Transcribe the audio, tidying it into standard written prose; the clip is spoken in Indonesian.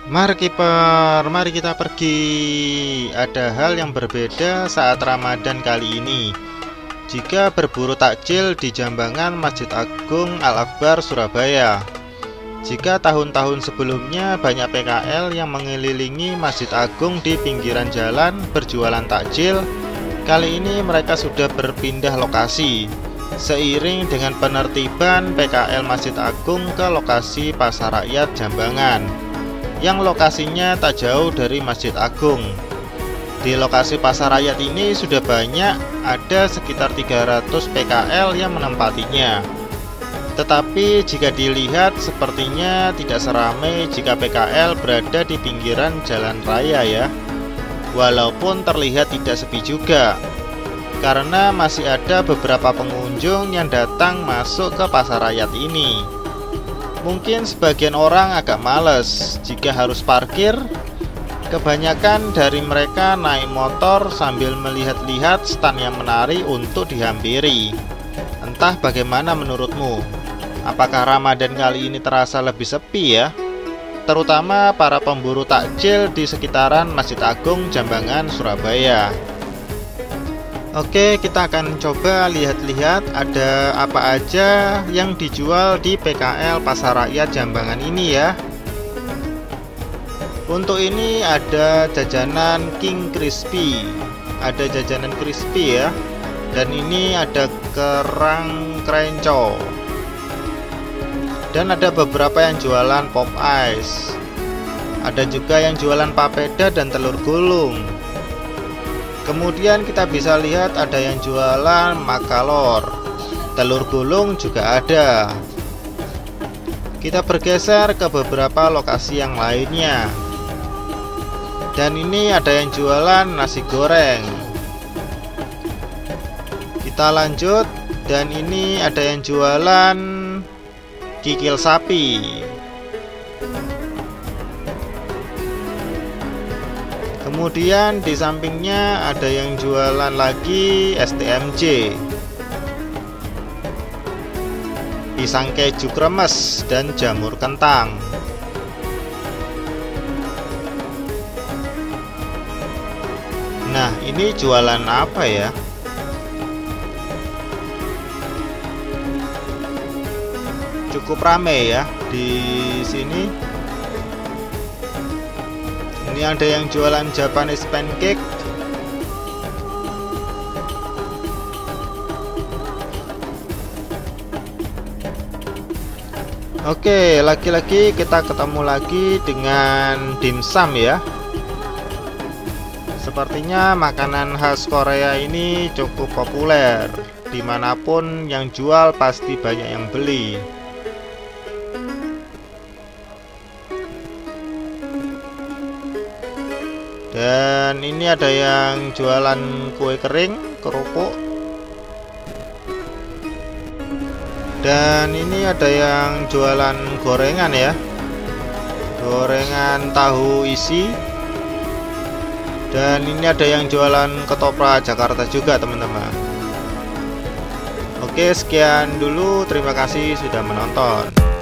Mari kiper, mari kita pergi. Ada hal yang berbeda saat Ramadan kali ini. Jika berburu takjil di Jambangan Masjid Agung Al-Akbar Surabaya. Jika tahun-tahun sebelumnya banyak PKL yang mengelilingi Masjid Agung di pinggiran jalan berjualan takjil, kali ini mereka sudah berpindah lokasi. Seiring dengan penertiban PKL Masjid Agung ke lokasi Pasar Rakyat Jambangan, yang lokasinya tak jauh dari Masjid Agung. Di lokasi Pasar Rakyat ini sudah banyak, ada sekitar 300 PKL yang menempatinya. Tetapi jika dilihat sepertinya tidak seramai jika PKL berada di pinggiran jalan raya ya. Walaupun terlihat tidak sepi juga, karena masih ada beberapa pengunjung yang datang masuk ke Pasar Rakyat ini. Mungkin sebagian orang agak males jika harus parkir. Kebanyakan dari mereka naik motor sambil melihat-lihat stand yang menarik untuk dihampiri. Entah bagaimana menurutmu? Apakah Ramadan kali ini terasa lebih sepi ya? Terutama para pemburu takjil di sekitaran Masjid Agung Jambangan Surabaya. Oke, kita akan coba lihat-lihat ada apa aja yang dijual di PKL Pasar Rakyat Jambangan ini ya. Untuk ini ada jajanan King Crispy. Ada jajanan crispy ya. Dan ini ada kerang krenco. Dan ada beberapa yang jualan pop ice. Ada juga yang jualan papeda dan telur gulung. Kemudian kita bisa lihat ada yang jualan makalor. Telur gulung juga ada. Kita bergeser ke beberapa lokasi yang lainnya. Dan ini ada yang jualan nasi goreng. Kita lanjut, dan ini ada yang jualan kikil sapi. Kemudian di sampingnya ada yang jualan lagi STMJ, pisang keju kremes dan jamur kentang. Nah, ini jualan apa ya? Cukup rame ya di sini. Ini ada yang jualan Japanese pancake. Oke, lagi-lagi kita ketemu lagi dengan dimsum ya. Sepertinya makanan khas Korea ini cukup populer. Dimanapun yang jual pasti banyak yang beli. Dan ini ada yang jualan kue kering, kerupuk. Dan ini ada yang jualan gorengan ya. Gorengan tahu isi. Dan ini ada yang jualan ketoprak Jakarta juga teman-teman. Oke, sekian dulu. Terima kasih sudah menonton.